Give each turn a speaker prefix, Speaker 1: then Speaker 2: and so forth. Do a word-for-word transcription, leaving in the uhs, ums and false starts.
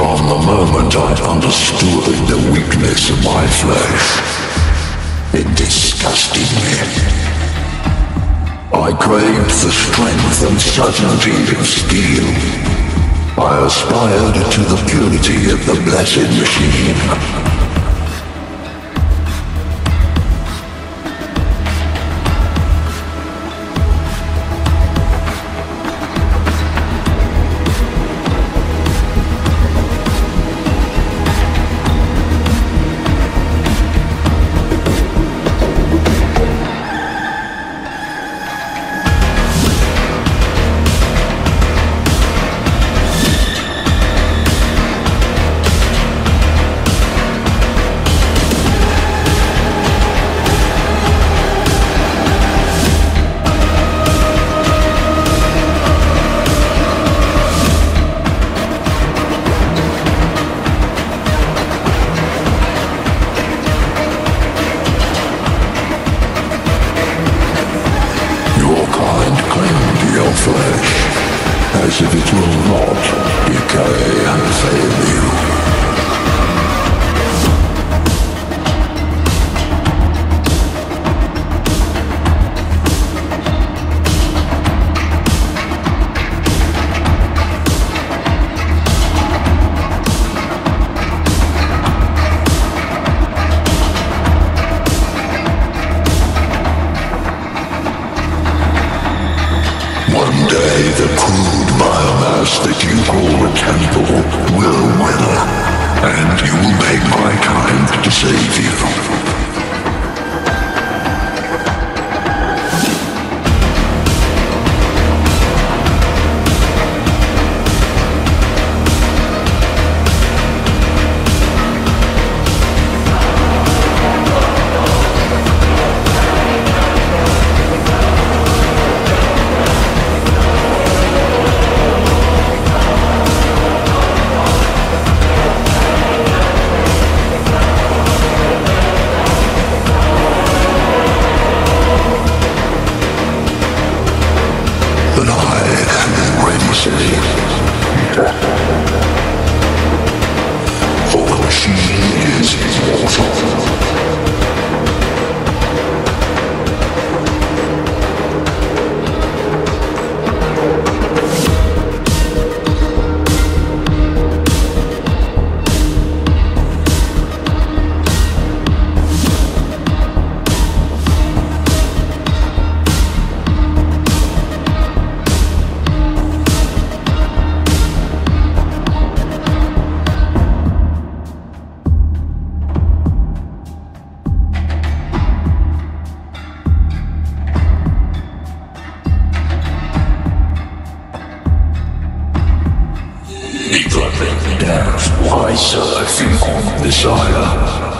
Speaker 1: From the moment I understood the weakness of my flesh, it disgusted me. I craved the strength and certainty of steel. I aspired to the purity of the blessed machine. As if it will not decay and fail you. One day the crude biomass that you call a temple will wither, and you will beg my kind to save you. But I am ready, for she is immortal. Dance, why surfing on desire?